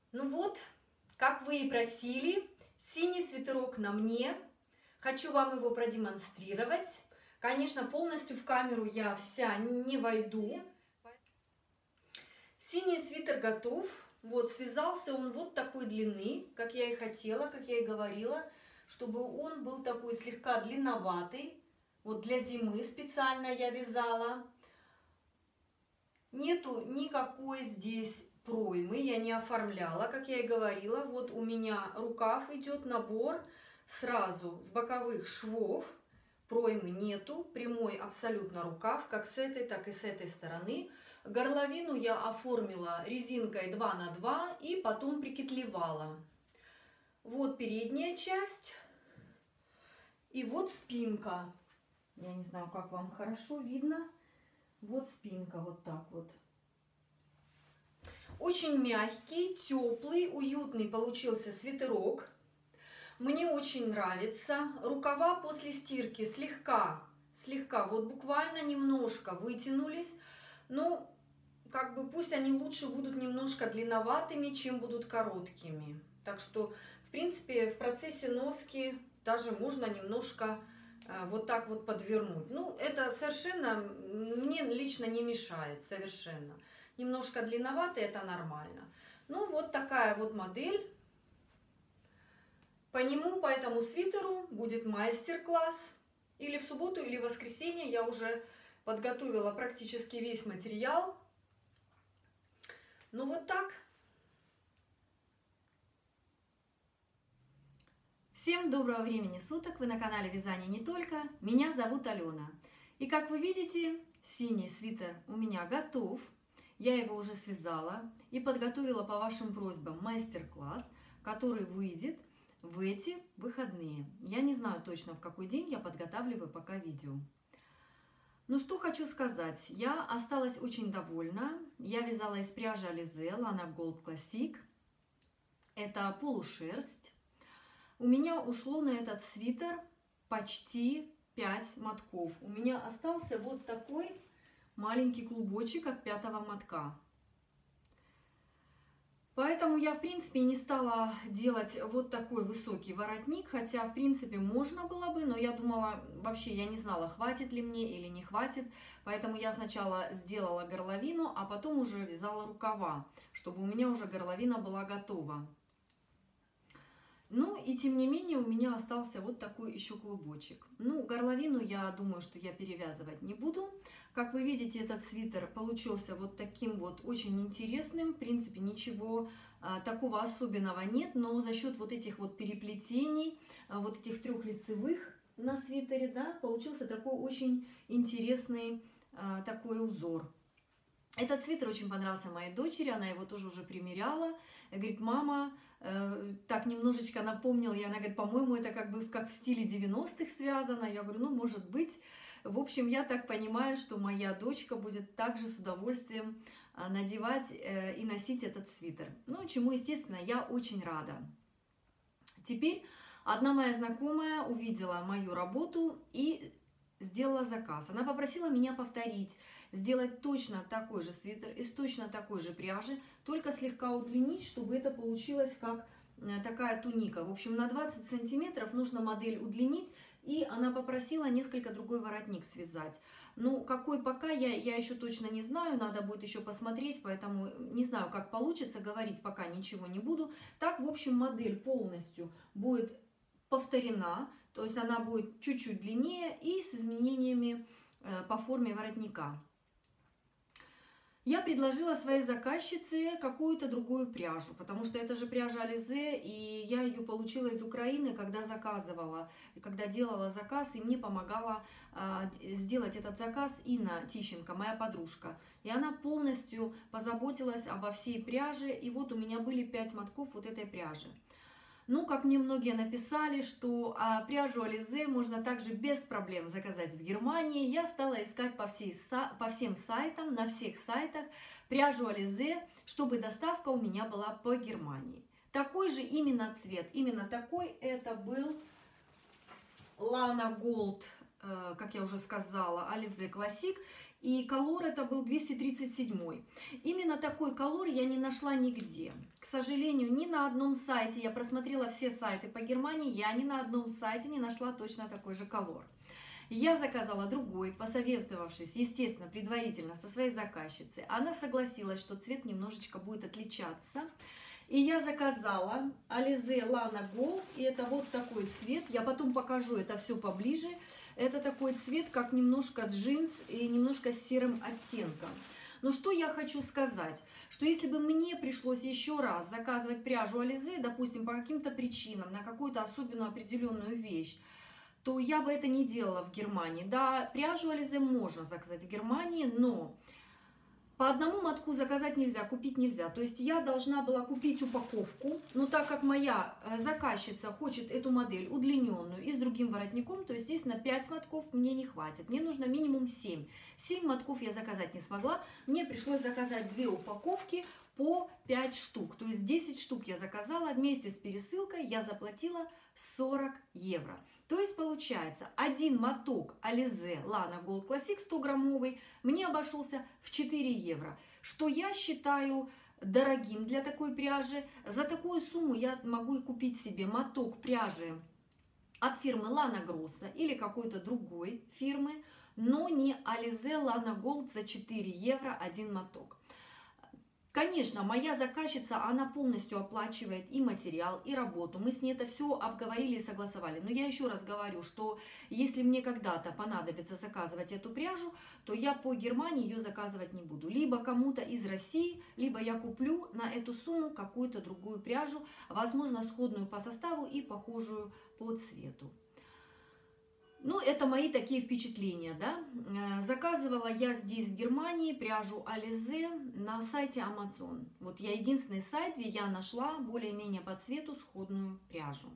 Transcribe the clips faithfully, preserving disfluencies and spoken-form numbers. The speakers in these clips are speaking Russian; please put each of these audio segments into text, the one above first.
Ну вот, как вы и просили, синий свитерок на мне. Хочу вам его продемонстрировать. Конечно, полностью в камеру я вся не войду. Синий свитер готов. Вот, связался он вот такой длины, как я и хотела, как я и говорила, чтобы он был такой слегка длинноватый. Вот для зимы специально я вязала. Нету никакой здесь проймы, я не оформляла, как я и говорила. Вот у меня рукав идет, набор сразу с боковых швов. Проймы нету, прямой абсолютно рукав, как с этой, так и с этой стороны. Горловину я оформила резинкой два на два и потом прикетлевала. Вот передняя часть и вот спинка. Я не знаю, как вам хорошо видно. Вот спинка, вот так вот. Очень мягкий, теплый, уютный получился свитерок. Мне очень нравится. Рукава после стирки слегка, слегка, вот буквально немножко вытянулись. Но как бы пусть они лучше будут немножко длинноватыми, чем будут короткими. Так что, в принципе, в процессе носки даже можно немножко вот так вот подвернуть. Ну, это совершенно мне лично не мешает, совершенно. Немножко длинновато, это нормально. Ну, вот такая вот модель. По нему, по этому свитеру будет мастер-класс. Или в субботу, или в воскресенье я уже подготовила практически весь материал. Ну, вот так. Всем доброго времени суток! Вы на канале Вязание не только. Меня зовут Алена. И как вы видите, синий свитер у меня готов. Я его уже связала и подготовила по вашим просьбам мастер-класс, который выйдет в эти выходные. Я не знаю точно, в какой день, я подготавливаю пока видео. Ну что хочу сказать, я осталась очень довольна. Я вязала из пряжи Alize Lana Gold Classic. Это полушерсть. У меня ушло на этот свитер почти пять мотков. У меня остался вот такой маленький клубочек от пятого мотка. Поэтому я, в принципе, не стала делать вот такой высокий воротник, хотя, в принципе, можно было бы, но я думала, вообще я не знала, хватит ли мне или не хватит. Поэтому я сначала сделала горловину, а потом уже вязала рукава, чтобы у меня уже горловина была готова. Ну и тем не менее у меня остался вот такой еще клубочек. Ну, горловину я думаю, что я перевязывать не буду. Как вы видите, этот свитер получился вот таким вот очень интересным. В принципе, ничего а, такого особенного нет, но за счет вот этих вот переплетений, а, вот этих трех лицевых на свитере, да, получился такой очень интересный а, такой узор. Этот свитер очень понравился моей дочери, она его тоже уже примеряла. Говорит, мама, э, так немножечко напомнил, и она говорит, по-моему, это как бы как в стиле девяностых связано. Я говорю, ну, может быть. В общем, я так понимаю, что моя дочка будет также с удовольствием надевать э, и носить этот свитер. Ну, чему, естественно, я очень рада. Теперь одна моя знакомая увидела мою работу и сделала заказ. Она попросила меня повторить, сделать точно такой же свитер из точно такой же пряжи, только слегка удлинить, чтобы это получилось как такая туника. В общем, на двадцать сантиметров нужно модель удлинить, и она попросила несколько другой воротник связать. Ну, какой пока, я, я еще точно не знаю, надо будет еще посмотреть, поэтому не знаю, как получится, говорить пока ничего не буду. Так, в общем, модель полностью будет повторена, то есть она будет чуть-чуть длиннее и с изменениями по форме воротника. Я предложила своей заказчице какую-то другую пряжу, потому что это же пряжа Alize, и я ее получила из Украины, когда заказывала, когда делала заказ, и мне помогала а, сделать этот заказ Инна Тищенко, моя подружка. И она полностью позаботилась обо всей пряже, и вот у меня были пять мотков вот этой пряжи. Ну, как мне многие написали, что а, пряжу Alize можно также без проблем заказать в Германии, я стала искать по, всей, по всем сайтам, на всех сайтах пряжу Alize, чтобы доставка у меня была по Германии. Такой же именно цвет, именно такой это был Lana Gold как я уже сказала, Alize Classic. И колор это был двести тридцать семь. Именно такой колор я не нашла нигде. К сожалению, ни на одном сайте, я просмотрела все сайты по Германии, я ни на одном сайте не нашла точно такой же колор. Я заказала другой, посоветовавшись, естественно, предварительно со своей заказчицей. Она согласилась, что цвет немножечко будет отличаться. И я заказала Alize Lana Gold, и это вот такой цвет. Я потом покажу это все поближе. Это такой цвет, как немножко джинс и немножко с серым оттенком. Но что я хочу сказать, что если бы мне пришлось еще раз заказывать пряжу Alize, допустим, по каким-то причинам, на какую-то особенную определенную вещь, то я бы это не делала в Германии. Да, пряжу Alize можно заказать в Германии, но по одному мотку заказать нельзя, купить нельзя. То есть я должна была купить упаковку, но так как моя заказчица хочет эту модель удлиненную и с другим воротником, то, естественно, пять мотков мне не хватит. Мне нужно минимум семь. семь мотков я заказать не смогла. Мне пришлось заказать две упаковки по пять штук. То есть десять штук я заказала. Вместе с пересылкой я заплатила сорок евро. То есть получается, один моток Alize Lana Gold Classic сто граммовый мне обошелся в четыре евро, что я считаю дорогим для такой пряжи. За такую сумму я могу купить себе моток пряжи от фирмы Lana Grossa или какой-то другой фирмы, но не Alize Lana Gold за четыре евро один моток. Конечно, моя заказчица, она полностью оплачивает и материал, и работу. Мы с ней это все обговорили и согласовали. Но я еще раз говорю, что если мне когда-то понадобится заказывать эту пряжу, то я по Германии ее заказывать не буду. Либо кому-то из России, либо я куплю на эту сумму какую-то другую пряжу, возможно, сходную по составу и похожую по цвету. Ну, это мои такие впечатления, да. Заказывала я здесь, в Германии, пряжу Alize на сайте Amazon. Вот я единственный сайт, где я нашла более-менее по цвету сходную пряжу.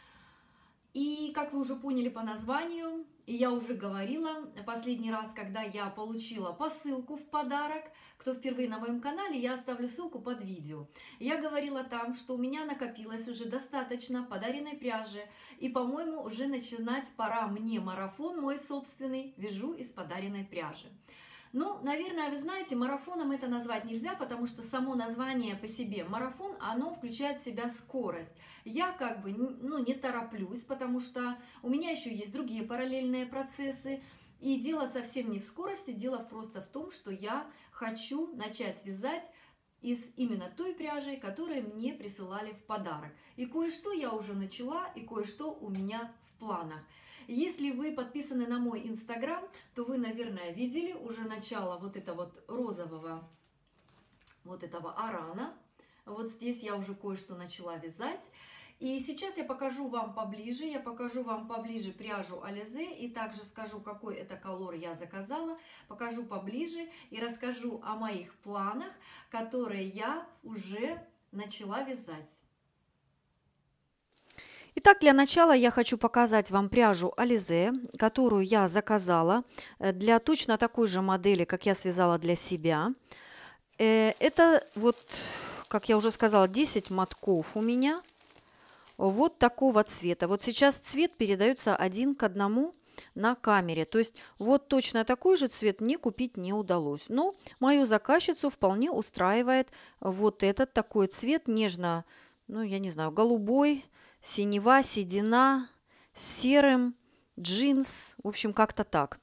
И, как вы уже поняли по названию, и я уже говорила последний раз, когда я получила посылку в подарок, кто впервые на моем канале, я оставлю ссылку под видео. Я говорила там, что у меня накопилось уже достаточно подаренной пряжи, и, по-моему, уже начинать пора мне марафон мой собственный «Вяжу из подаренной пряжи». Ну, наверное, вы знаете, марафоном это назвать нельзя, потому что само название по себе марафон, оно включает в себя скорость. Я как бы ну, не тороплюсь, потому что у меня еще есть другие параллельные процессы. И дело совсем не в скорости, дело просто в том, что я хочу начать вязать из именно той пряжи, которую мне присылали в подарок. И кое-что я уже начала, и кое-что у меня в планах. Если вы подписаны на мой инстаграм, то вы, наверное, видели уже начало вот этого вот розового, вот этого арана. Вот здесь я уже кое-что начала вязать. И сейчас я покажу вам поближе, я покажу вам поближе пряжу Alize и также скажу, какой это колор я заказала, покажу поближе и расскажу о моих планах, которые я уже начала вязать. Итак, для начала я хочу показать вам пряжу Alize, которую я заказала для точно такой же модели, как я связала для себя. Это вот, как я уже сказала, десять мотков у меня. Вот такого цвета. Вот сейчас цвет передается один к одному на камере. То есть вот точно такой же цвет мне купить не удалось. Но мою заказчицу вполне устраивает вот этот такой цвет нежно, ну я не знаю, голубой, синева, седина, с серым, джинс. В общем, как-то так.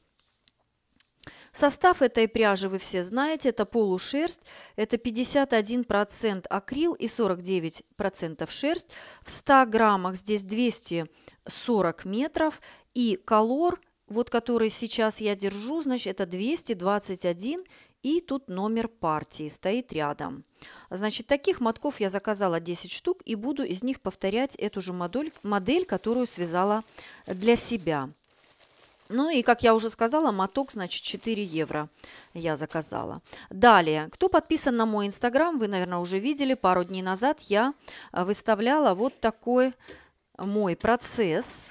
Состав этой пряжи вы все знаете, это полушерсть, это пятьдесят один процент акрил и сорок девять процентов шерсть. В ста граммах здесь двести сорок метров и колор, вот который сейчас я держу, значит это двести двадцать один и тут номер партии стоит рядом. Значит, таких мотков я заказала десять штук и буду из них повторять эту же модель, модель, которую связала для себя. Ну и, как я уже сказала, моток, значит, четыре евро я заказала. Далее, кто подписан на мой инстаграм, вы, наверное, уже видели, пару дней назад я выставляла вот такой мой процесс.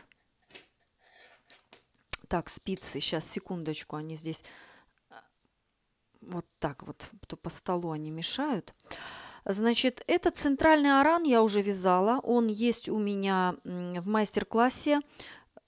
Так, спицы, сейчас, секундочку, они здесь вот так вот, то по столу они мешают. Значит, этот центральный аран я уже вязала, он есть у меня в мастер-классе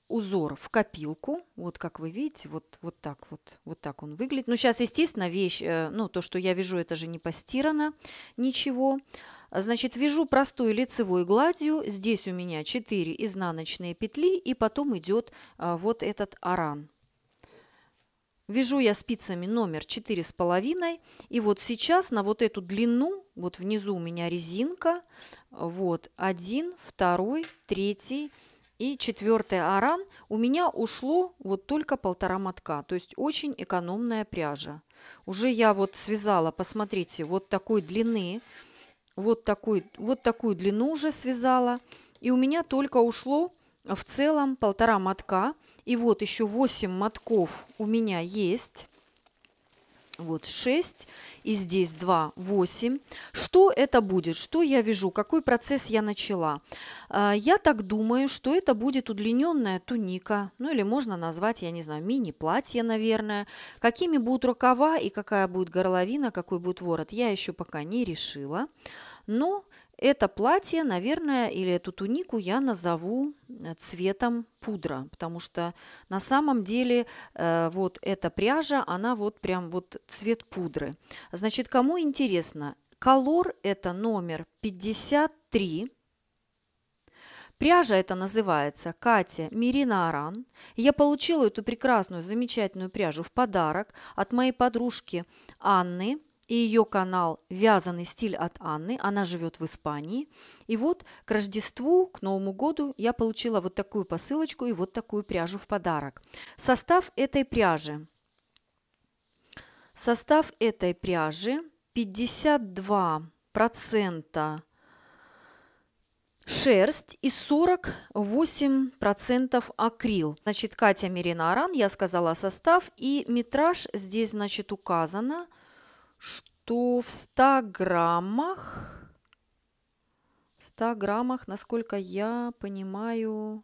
узор в копилку. Вот как вы видите, вот, вот так вот, вот так он выглядит. Ну, сейчас, естественно, вещь, ну, то, что я вяжу, это же не постирано ничего. Значит, вяжу простой лицевой гладью. Здесь у меня четыре изнаночные петли, и потом идет вот этот аран. Вяжу я спицами номер четыре с половиной, и вот сейчас на вот эту длину, вот внизу у меня резинка, вот один, второй, третий и четвертый аран, у меня ушло вот только полтора мотка, то есть очень экономная пряжа. Уже я вот связала, посмотрите, вот такой длины, вот такой, вот такую длину уже связала, и у меня только ушло в целом полтора мотка. И вот еще восемь мотков у меня есть. Вот шесть. И здесь два, восемь. Что это будет? Что я вяжу? Какой процесс я начала? Я так думаю, что это будет удлиненная туника. Ну или можно назвать, я не знаю, мини-платье, наверное. Какими будут рукава и какая будет горловина, какой будет ворот, я еще пока не решила. Но это платье, наверное, или эту тунику я назову цветом пудра, потому что на самом деле э, вот эта пряжа, она вот прям вот цвет пудры. Значит, кому интересно, колор это номер пятьдесят три. Пряжа это называется Катя Мерина Аран. Я получила эту прекрасную, замечательную пряжу в подарок от моей подружки Анны. И ее канал «Вязаный стиль» от Анны. Она живет в Испании. И вот к Рождеству, к Новому году я получила вот такую посылочку и вот такую пряжу в подарок. Состав этой пряжи. Состав этой пряжи пятьдесят два процента шерсть и сорок восемь процентов акрил. Значит, Катя Мерина Аран, я сказала состав, и метраж здесь, значит, указано, что в ста граммах, в ста граммах, насколько я понимаю,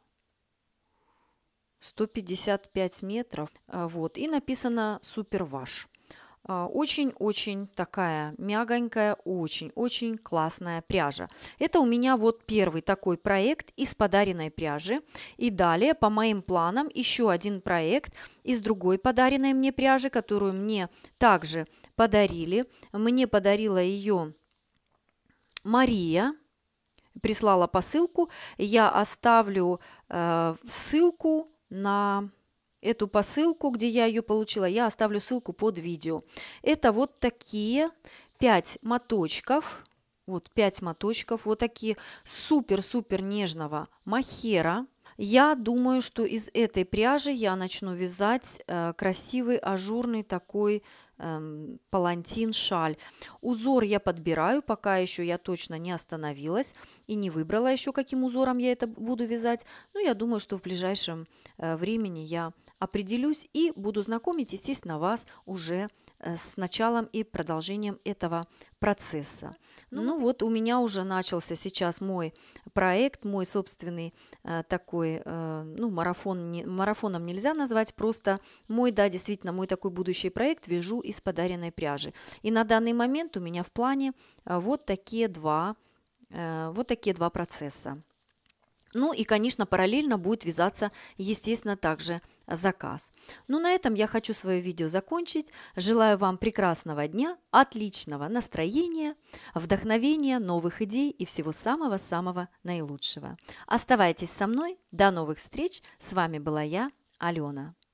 сто пятьдесят пять метров. Вот, и написано суперваш. Очень-очень такая мягонькая, очень-очень классная пряжа. Это у меня вот первый такой проект из подаренной пряжи. И далее по моим планам еще один проект из другой подаренной мне пряжи, которую мне также подарили. Мне подарила ее Мария. Прислала посылку. Я оставлю э, ссылку на эту посылку, где я ее получила, я оставлю ссылку под видео. Это вот такие пять моточков, вот пять моточков, вот такие супер-супер нежного мохера. Я думаю, что из этой пряжи я начну вязать э, красивый ажурный такой э, палантин-шаль. Узор я подбираю, пока еще я точно не остановилась и не выбрала еще, каким узором я это буду вязать. Но я думаю, что в ближайшем э, времени я определюсь и буду знакомить, естественно, вас уже с началом и продолжением этого процесса. Ну, ну вот у меня уже начался сейчас мой проект, мой собственный э, такой, э, ну, марафон, не, марафоном нельзя назвать, просто мой, да, действительно, мой такой будущий проект вяжу из подаренной пряжи. И на данный момент у меня в плане э, вот такие два, э, вот такие два процесса. Ну и, конечно, параллельно будет вязаться, естественно, также заказ. Ну, на этом я хочу свое видео закончить. Желаю вам прекрасного дня, отличного настроения, вдохновения, новых идей и всего самого-самого наилучшего. Оставайтесь со мной. До новых встреч. С вами была я, Алена.